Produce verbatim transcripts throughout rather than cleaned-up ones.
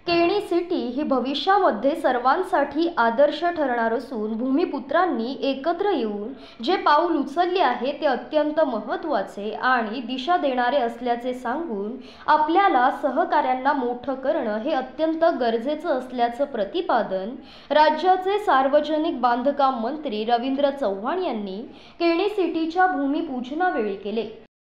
Keni city ही भविष्यामध्ये सर्वांसाठी आदर्श ठरणार असून भूमिपुत्रांनी एकत्र येऊन जे पाऊल उचलले आहे ते अत्यंत महत्त्वाचे आणि दिशा देणारे असल्याचे सांगून आपल्याला सहकार्यांना मोठं करणं हे अत्यंत गरजेचं असल्याचं प्रतिपादन राज्याचे सार्वजनिक बांधकाम मंत्री रवींद्र चव्हाण यांनी केणी सिटीच्या भूमिपूजनावेळी केले।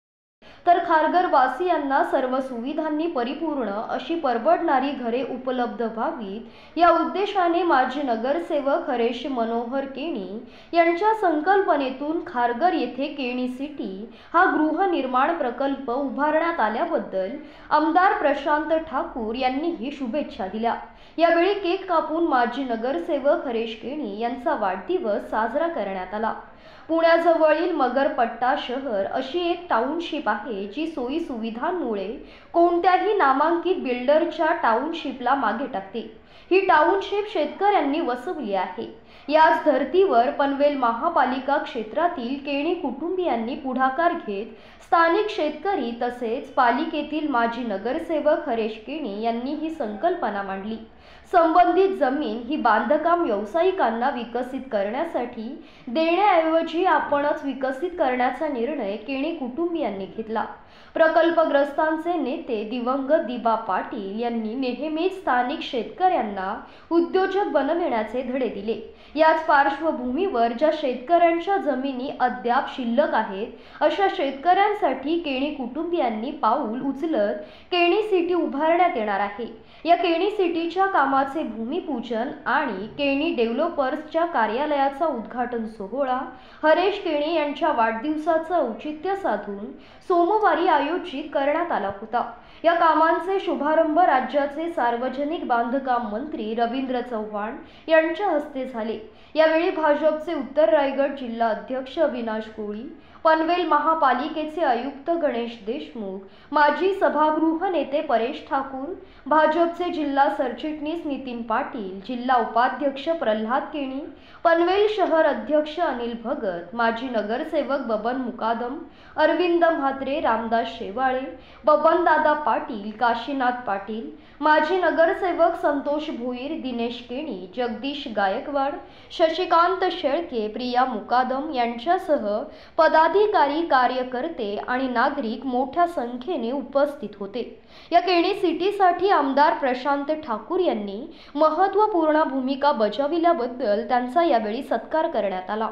तर खारघर वासियांना सर्व सुविधांनी परिपूर्ण अशी परवडणारी घरे उपलब्ध व्हावीत या उद्देशाने माजी नगरसेवक हरेश मनोहर केणी यांच्या संकल्पनेतून खारघर येथे केणी सिटी हा गृहनिर्माण प्रकल्प उभारण्यात आल्याबद्दल आमदार प्रशांत ठाकूर यांनीही शुभेच्छा दिल्या। यावेळी केक कापून माजी नगरसेवक हरेश केणी यांचा वाढदिवस साजरा करण्यात आला। पुण्याजवळील मगरपट्टा शहर अशी एक टाउनशिप आहे जी सोयी सुविधांमुळे कोणत्याही नामांकित बिल्डरच्या टाउनशिपला मागे टाकते। ही टाउनशिप शेतकऱ्यांनी वसवली आहे। याच धर्तीवर पनवेल महापालिका क्षेत्रातील केणी कुटुंबियांनी पुढाकार घेत स्थानिक शेतकरी तसेच पालिकेतील माजी नगरसेवक हरेश केणी यांनी ही संकल्पना मांडली। संबंधित जमीन ही बांधकाम व्यावसायिकांना विकसित करण्यासाठी देण्याऐवजी आपणच विकसित करण्याचा निर्णय केणी कुटुंबियांनी घेतला। प्रकल्पग्रस्तांचे नेते दिवंगत दिबा पाटील यांनी नेहमीच स्थानिक शेतकऱ्यांना उद्योजक बनविण्याचे धडे दिले। याच पार्श्वभूमीवर ज्या शेतकऱ्यांच्या जमिनी अद्याप शिल्लक आहेत अशा शेतकऱ्यांसाठी केणी कुटुंबियांनी पाऊल उचलत केणी सिटी उभारण्यात येणार आहे। या केणी सिटीच्या कामाचे भूमिपूजन आणि केणी डेव्हलपर्सच्या कार्यालयाचा उद्घाटन सोहळा हरेश केणी यांच्या वाढदिवसाचं औचित्य साधून सोमवारी आयोजित करण्यात आला होता। या कामांचे शुभारंभ राज्याचे सार्वजनिक बांधकाम मंत्री रवींद्र चव्हाण यांच्या हस्ते झाले। यावेळी भाजपचे उत्तर रायगड जिल्हा अध्यक्ष अविनाश कोळी, पनवेल महापालिकेचे आयुक्त गणेश देशमुख, माजी सभागृह नेते परेश ठाकूर, भाजपचे जिल्हा सरचिटणीस नितीन पाटील, जिल्हा उपाध्यक्ष प्रल्हाद केणी, पनवेल शहर अध्यक्ष अनिल भगत, माजी नगरसेवक बबन मुकादम, अरविंद म्हात्रे, रामदास शेवाळे, बबनदादा पाटील, काशीनाथ पाटील, माजी नगरसेवक संतोष भोईर, दिनेश केणी, जगदीश गायकवाड, शशिकांत शेळके, प्रिया मुकादम यांच्यासह पदाधिकारी, कार्यकर्ते आणि नागरिक मोठ्या संख्येने उपस्थित होते। या केणी सिटीसाठी आमदार प्रशांत ठाकूर यांनी महत्त्वपूर्ण भूमिका बजावल्याबद्दल त्यांचा यावेळी सत्कार करण्यात आला।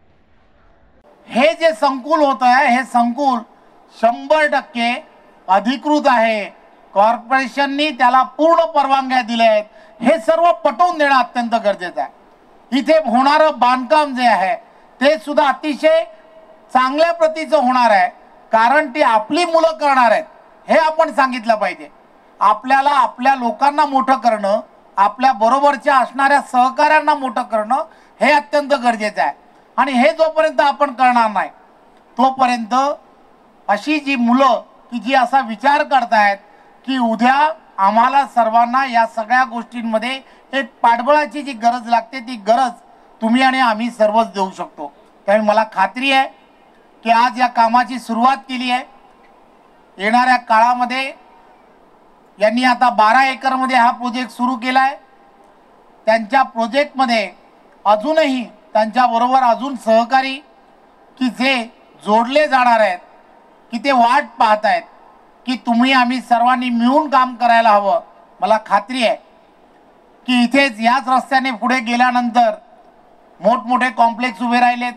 हे जे संकुल होत आहे हे संकुल शंभर टक्के अधिकृत आहे। कॉर्पोरेशननी त्याला पूर्ण परवानग्या दिल्या आहेत। हे सर्व पटवून देणं अत्यंत गरजेचं आहे। इथे होणारं बांधकाम जे आहे ते सुद्धा अतिशय चांगल्या प्रतीचं होणार आहे, कारण ती आपली मुलं करणार आहेत हे आपण सांगितलं पाहिजे। आपल्याला आपल्या लोकांना मोठं करणं, आपल्या बरोबरच्या असणाऱ्या सहकाऱ्यांना मोठं करणं हे अत्यंत गरजेचं आहे। आणि हे जोपर्यंत आपण करणार नाही तोपर्यंत अशी जी मुलं की जी असा विचार करतायत की उद्या आम्हाला सर्वांना या सगळ्या गोष्टींमध्ये एक पाठबळाची जी गरज लागते ती गरज तुम्ही आणि आम्ही सर्वच देऊ शकतो। त्यामुळे मला खात्री आहे की आज या कामाची सुरुवात केली आहे। येणाऱ्या काळामध्ये यांनी आता बारा एकर मध्ये हा प्रोजेक्ट सुरू केला आहे। त्यांच्या प्रोजेक्टमध्ये अजूनही त्यांच्या बरोबर अजून सहकारी की जे जोडले जाणार आहेत की ते वाट पाहत आहेत की तुम्ही आम्ही सर्वांनी मिळून काम करायला हवं। मला खात्री आहे की इथेच याच रस्त्याने पुढे गेल्यानंतर मोठमोठे कॉम्प्लेक्स उभे राहिलेत।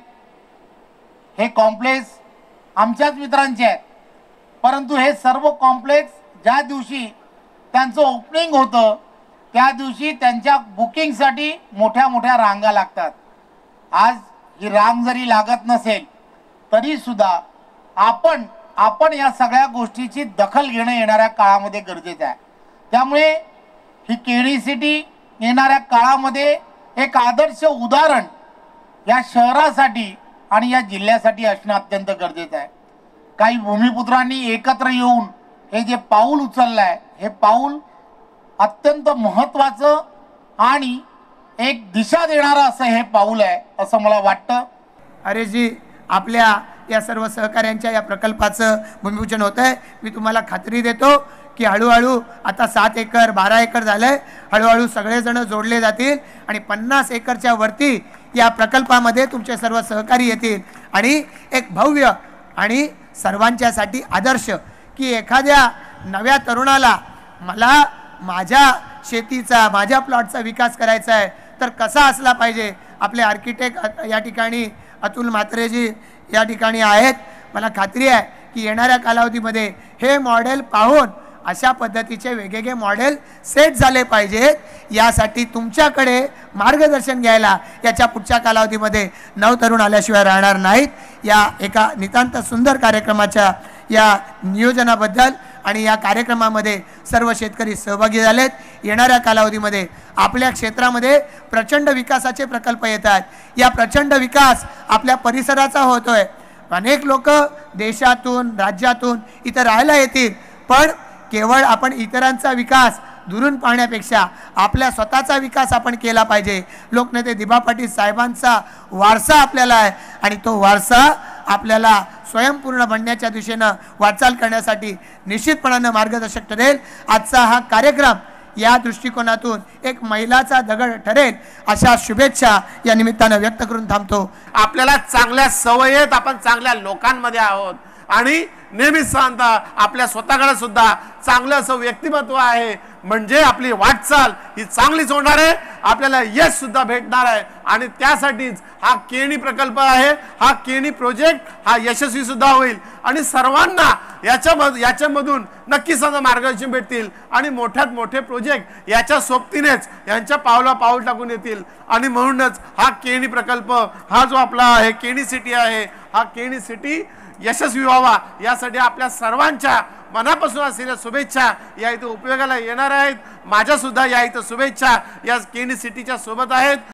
हे कॉम्प्लेक्स आमच्याच मित्रांचे आहेत, परंतु हे सर्व कॉम्प्लेक्स ज्या दिवशी त्यांचं ओपनिंग होतं त्या दिवशी त्यांच्या बुकिंगसाठी मोठ्या मोठ्या रांगा लागतात। आज ही रांग जरी लागत नसेल तरी सुद्धा आपण आपण या सगळ्या गोष्टीची दखल घेणं येणाऱ्या काळामध्ये गरजेचं आहे। त्यामुळे ही केणी सिटी येणाऱ्या काळामध्ये एक आदर्श उदाहरण या शहरासाठी आणि या जिल्ह्यासाठी असणं अत्यंत गरजेचं आहे। काही भूमिपुत्रांनी एकत्र येऊन हे जे पाऊल उचललं आहे हे पाऊल अत्यंत महत्त्वाचं आणि एक दिशा देणारं असं हे पाऊल आहे असं मला वाटतं। अरे जी आपल्या या सर्व सहकार्यांच्या या प्रकल्पाचं भूमिपूजन होत आहे। मी तुम्हाला खात्री देतो की हळूहळू आता सात एकर बारा एकर झालंय, हळूहळू सगळेजण जोडले जातील आणि पन्नास एकरच्या वरती या प्रकल्पामध्ये तुमचे सर्व सहकारी येतील आणि एक भव्य आणि सर्वांच्यासाठी आदर्श की एखाद्या नव्या तरुणाला मला माझ्या शेतीचा माझ्या प्लॉटचा विकास करायचा आहे तर कसा असला पाहिजे. आपले आर्किटेक्ट या ठिकाणी अतुल म्हात्रेजी या ठिकाणी आहेत. मला खात्री आहे की येणाऱ्या कालावधीमध्ये हे मॉडेल पाहून अशा पद्धतीचे वेगवेगळे मॉडेल सेट झाले पाहिजेत. यासाठी तुमच्याकडे मार्गदर्शन घ्यायला याच्या पुढच्या कालावधीमध्ये नवतरुण आल्याशिवाय राहणार नाहीत. या एका नितांत सुंदर कार्यक्रमाच्या या नियोजनाबद्दल आणि या कार्यक्रमामध्ये सर्व शेतकरी सहभागी झालेत. येणाऱ्या कालावधीमध्ये आपल्या क्षेत्रामध्ये प्रचंड विकासाचे प्रकल्प येतात. या प्रचंड विकास आपल्या परिसराचा होतोय. अनेक लोक देशातून राज्यातून इथं राहायला येतील, पण केवळ आपण इतरांचा विकास दुरून पाहण्यापेक्षा आपल्या स्वतःचा विकास आपण केला पाहिजे. लोकनेते दिबा पाटील साहेबांचा वारसा आपल्याला आहे आणि तो वारसा आपल्याला स्वयंपूर्ण बनण्याच्या दिशेनं वाटचाल करण्यासाठी निश्चितपणानं मार्गदर्शक ठरेल. आजचा हा कार्यक्रम या दृष्टिकोनातून एक मैलाचा दगड ठरेल अशा शुभेच्छा या निमित्तानं व्यक्त करून थांबतो. आपल्याला चांगल्या सवयी आहेत, आपण चांगल्या लोकांमध्ये आहोत आणि नेहमीच सांगता आपल्या स्वतःकडे सुद्धा चांगलं असं व्यक्तिमत्व आहे म्हणजे आपली वाटचाल ही चांगलीच होणार आहे, आपल्याला यश सुद्धा भेटणार आहे. आणि त्यासाठीच हा केणी प्रकल्प आहे, हा केणी प्रोजेक्ट हा यशस्वी सुद्धा होईल आणि सर्वांना याच्या याच्यामधून नक्कीच समजा मार्गदर्शन भेटतील आणि मोठ्यात मोठे प्रोजेक्ट याच्या सोबतीनेच यांच्या पावला पाऊल टाकून येतील. आणि म्हणूनच हा केणी प्रकल्प हा जो आपला आहे केणी सिटी आहे, हा केणी सिटी यशस्वी व्हावा यासाठी आपल्या सर्वांच्या मनापासून असलेल्या शुभेच्छा या इथे उपयोगाला येणार आहेत. माझ्या सुद्धा या इथे शुभेच्छा या केणी सिटीच्या सोबत आहेत.